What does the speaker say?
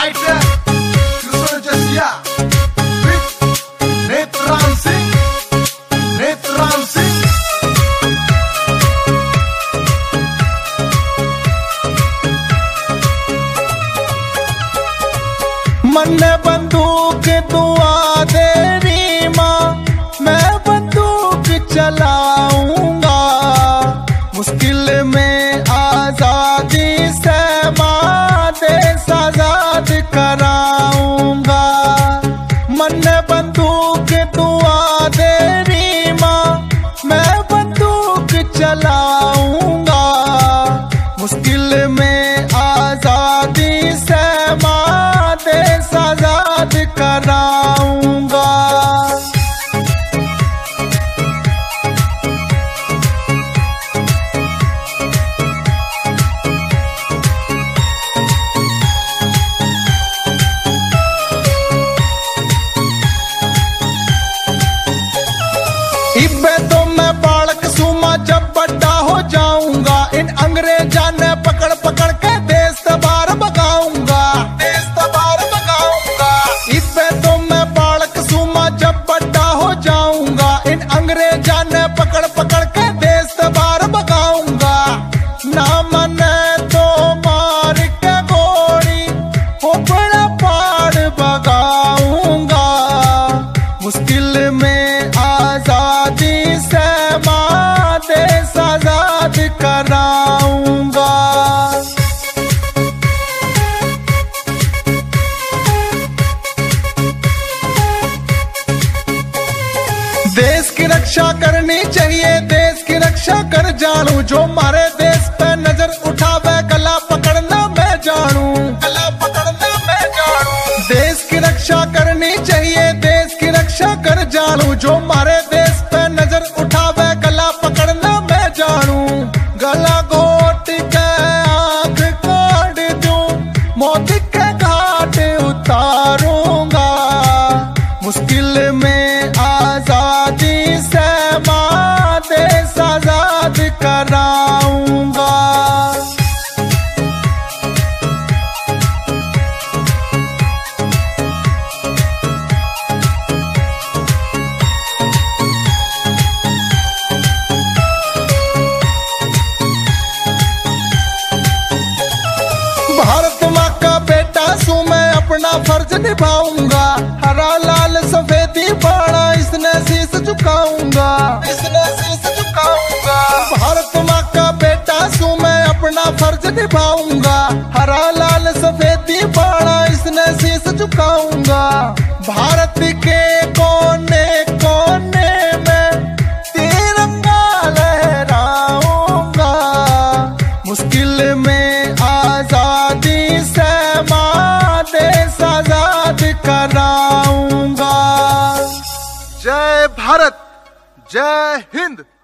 writer Krishna Jasia with Netram Singh. मन बंदूक दुआ दे री माँ, मैं बंदूक चलाऊंगा, मुश्किल में आजादी से माँ देश आजाद कराऊंगा। मन बंदूक दुआ दे री माँ, मैं बंदूक चलाऊंगा, मुश्किल में आजादी से माँ देश आजाद कराऊंगा। इब्बे तो मैं बालक सूमा, जब बड़ा हो जाऊंगा, इन अंग्रेजा ने पकड़ पकड़ के देश तबार भगाऊंगा, देश तबार भगाऊंगा। इब्बे तो मैं बालक सूमा, जब बड़ा हो जाऊंगा, इन अंग्रेजा ने पकड़ पकड़ के देश तबार भगाऊंगा। ना मने तो मार के गोली खोपड़ा पाड़ भगाऊंगा, मुश्किल में आजादी से माँ देश आजाद कराऊंगा। देश की रक्षा करनी चाहिए, देश की रक्षा कर जानू, जो मारे देश पे नजर उठावे गला पकड़ना मैं जानू, गला पकड़ना मैं जानू। देश की रक्षा करनी चाहिए, देश की रक्षा कर जानू, जो मारे देश पे नजर उठावे गला पकड़ना मैं जानू। गला घोट के आंख काट दूं, मौत के घाट उतारूंगा, मुश्किल में आजादी से माँ देश आजाद कराऊंगा। भारत माँ का बेटा सू, मैं अपना फर्ज निभाऊंगा, हरा लाल सफेदी बाड़ा इसने शीश झुकाऊंगा, इसने शीश झुकाऊंगा। भारत माँ का बेटा सू, मैं अपना फर्ज निभाऊंगा, हरा लाल सफेदी बाड़ा इसने शीश झुकाऊंगा। भारत के कोने कोने में तिरंगा लहराऊंगा, मुश्किल में आजादी से माँ देश आजाद कराऊंगा। जय भारत, जय हिंद।